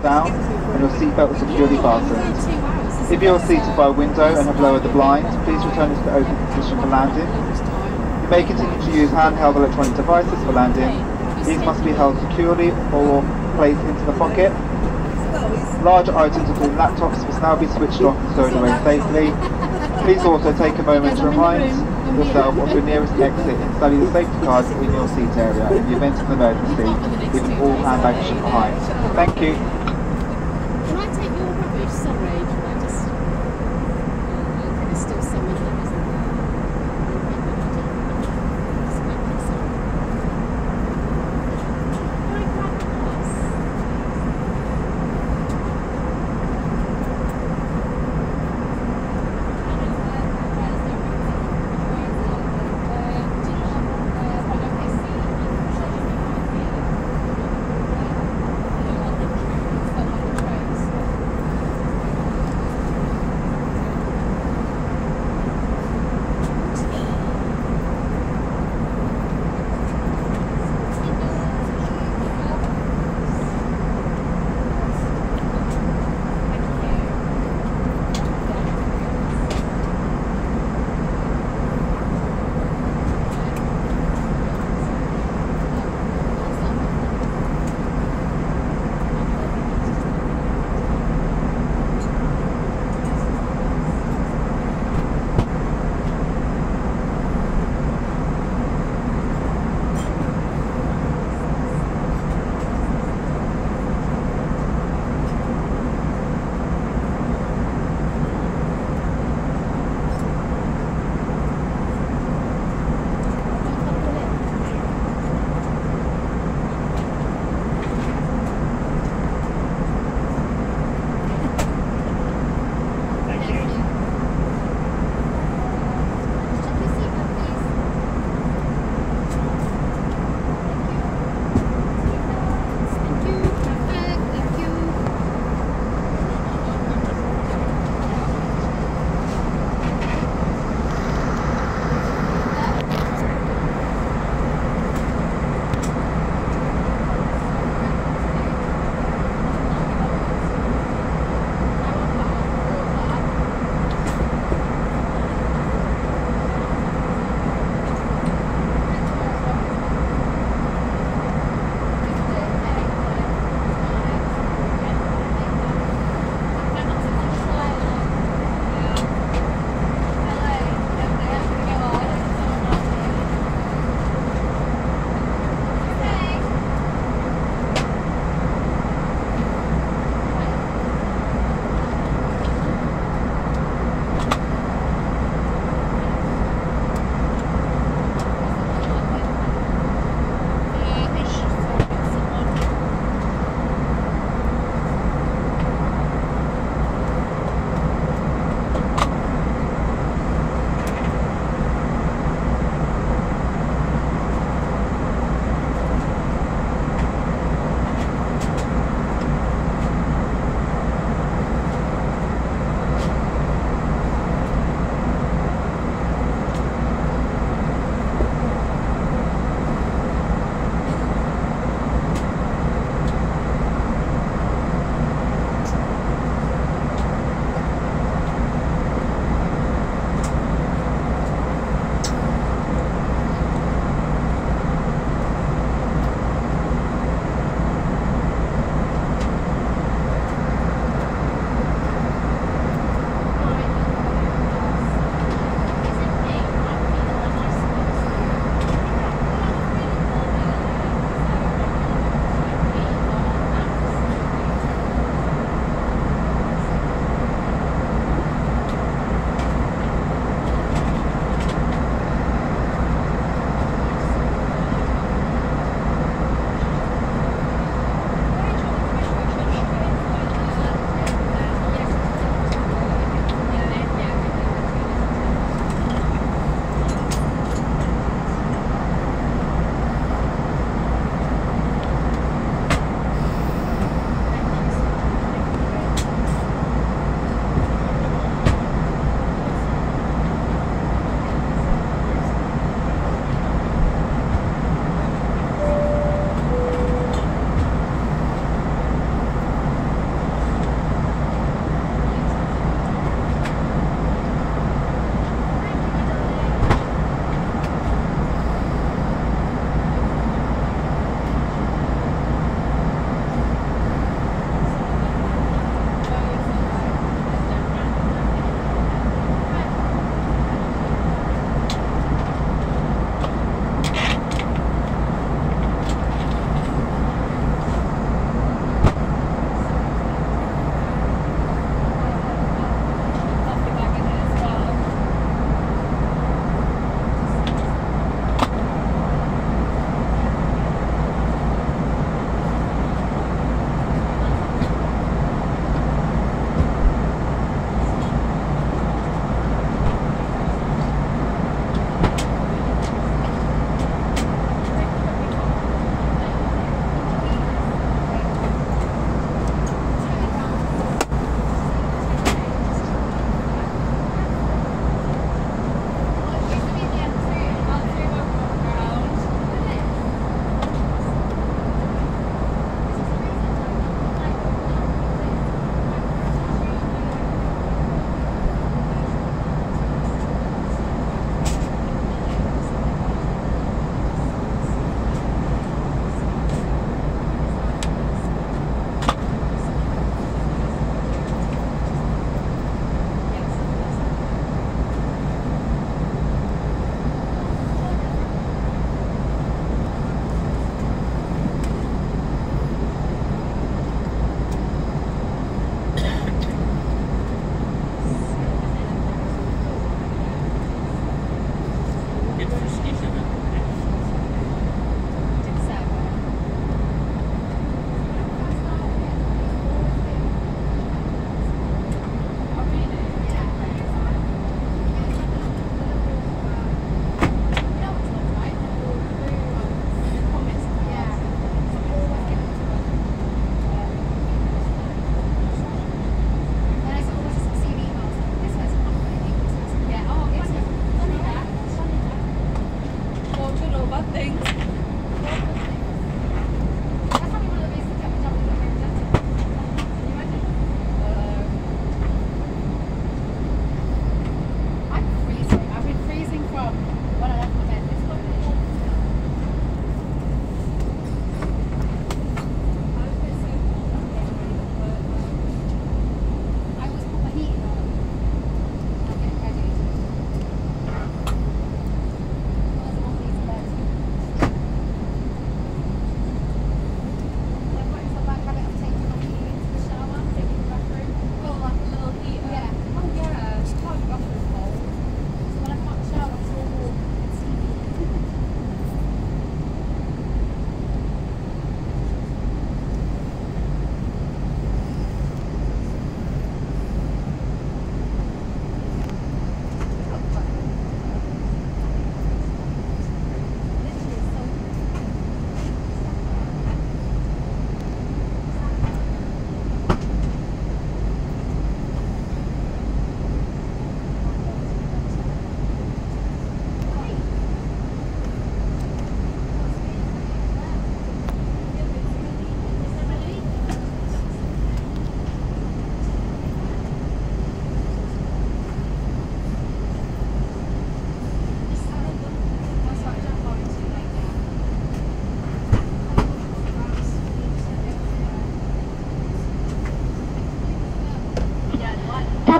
down and your seatbelt is securely fastened. If you are seated by a window and have lowered the blind, please return it to the open position for landing. You may continue to use handheld electronic devices for landing. These must be held securely or placed into the pocket. Large items including laptops must now be switched off and stowed away safely. Please also take a moment to remind yourself of your nearest exit and study the safety cards in your seat area in the event of an emergency, leaving all handbags behind. Thank you. Can I take your rubbish? Sorry, can I just... There's still some in there, isn't there? Can I grab the glass?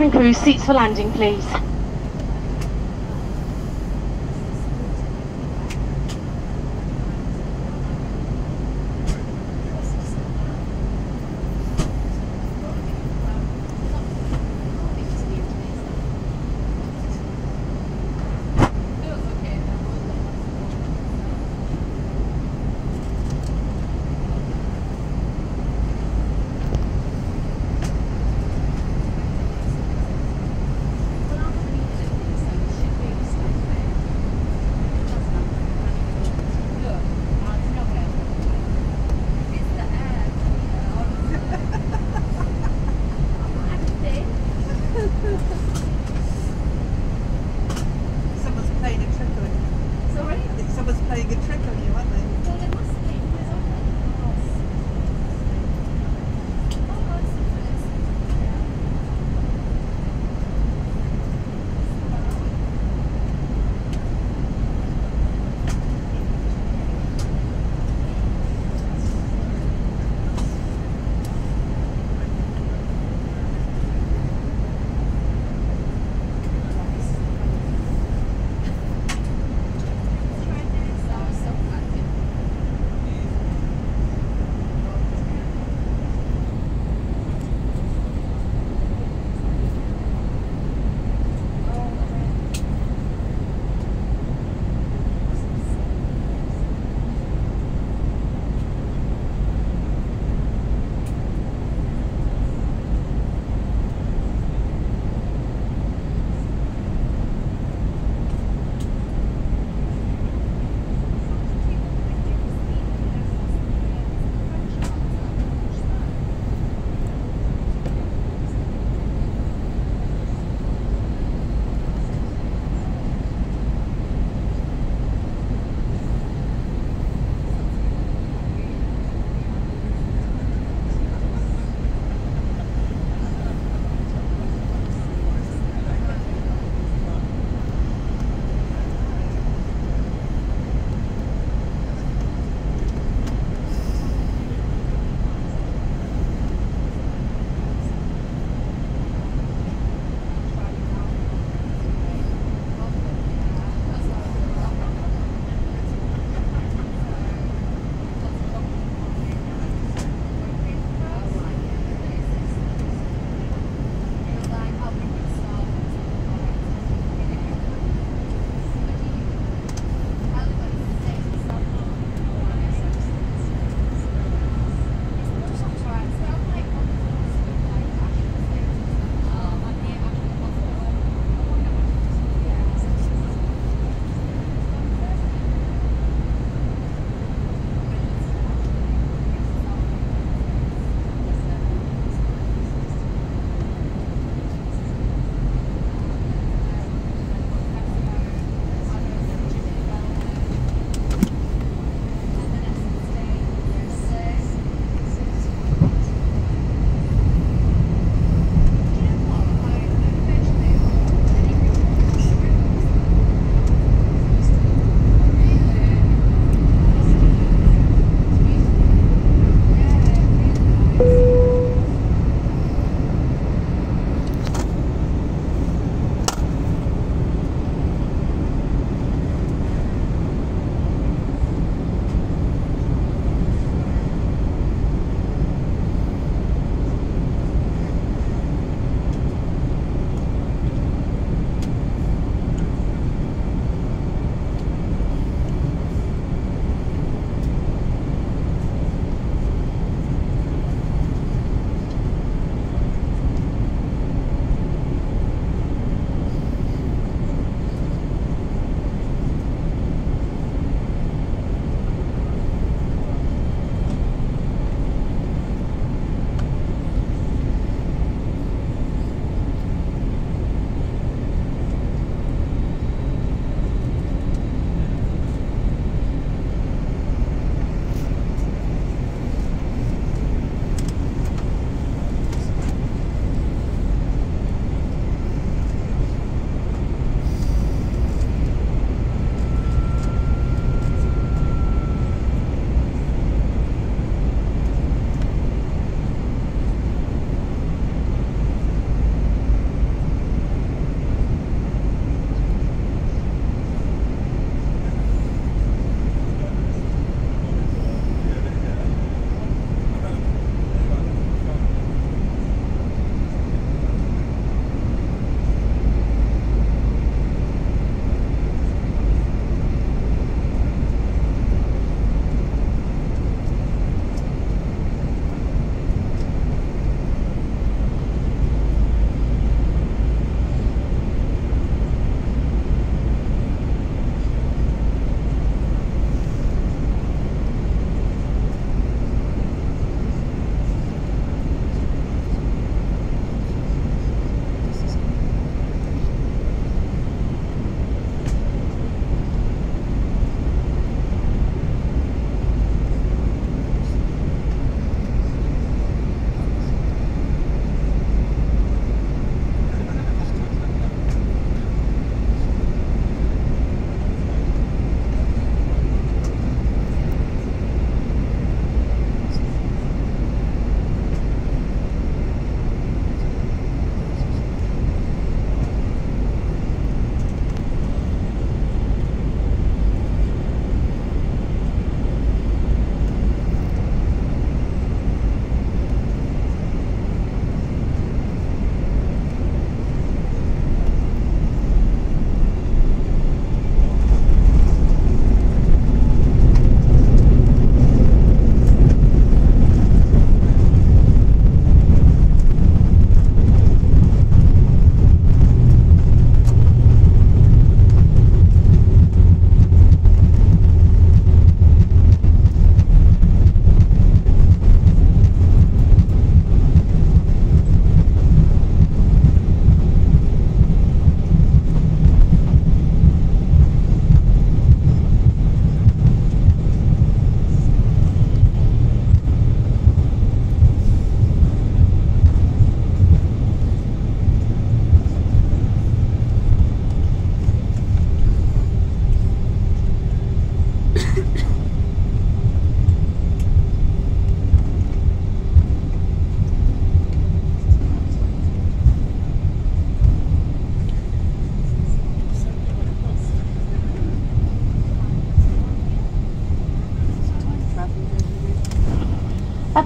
cabin crew, seats for landing, please.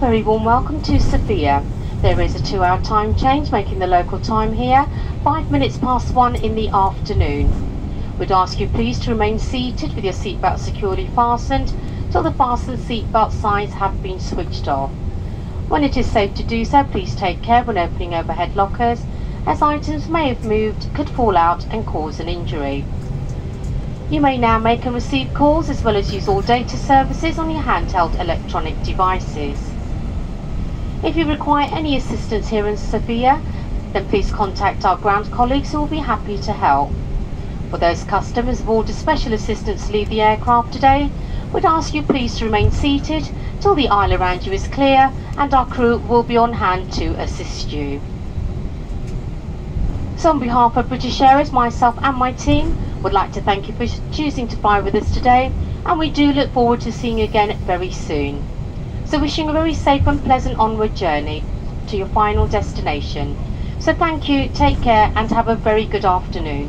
very warm welcome to Sofia. There is a 2-hour time change, making the local time here 5 minutes past 1 in the afternoon. We'd ask you please to remain seated with your seatbelt securely fastened till the fasten seatbelt signs have been switched off. When it is safe to do so, please take care when opening overhead lockers, as items may have moved, could fall out and cause an injury. You may now make and receive calls as well as use all data services on your handheld electronic devices. If you require any assistance here in Sofia, then please contact our ground colleagues who will be happy to help. For those customers who ordered special assistance to leave the aircraft today, we'd ask you please to remain seated till the aisle around you is clear, and our crew will be on hand to assist you. So on behalf of British Airways, myself and my team would like to thank you for choosing to fly with us today, and we do look forward to seeing you again very soon. So wishing a very safe and pleasant onward journey to your final destination. So thank you, take care, and have a very good afternoon.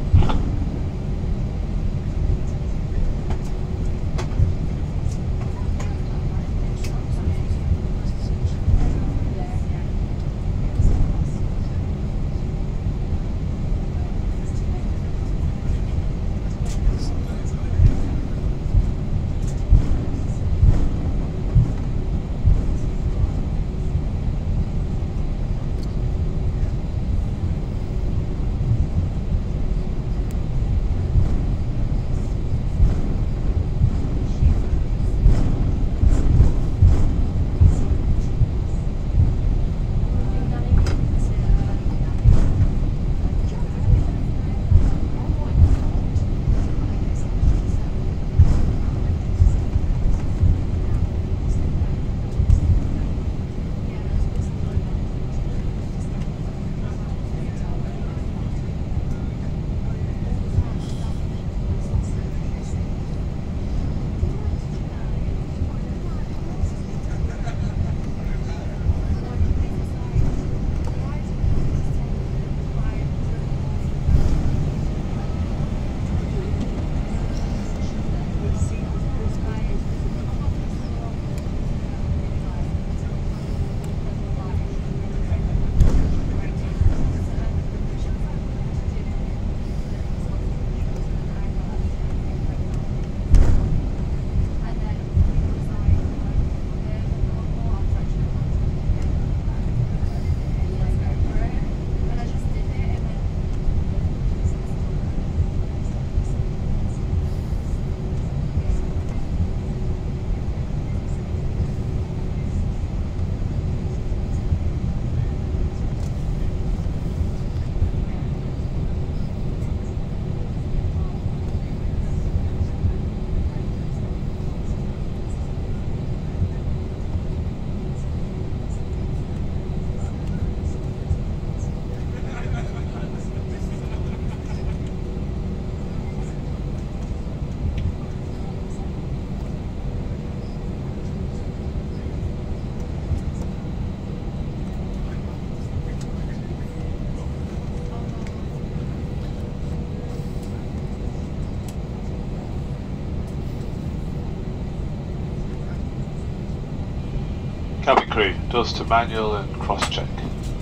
Cabin crew, doors to manual and cross-check.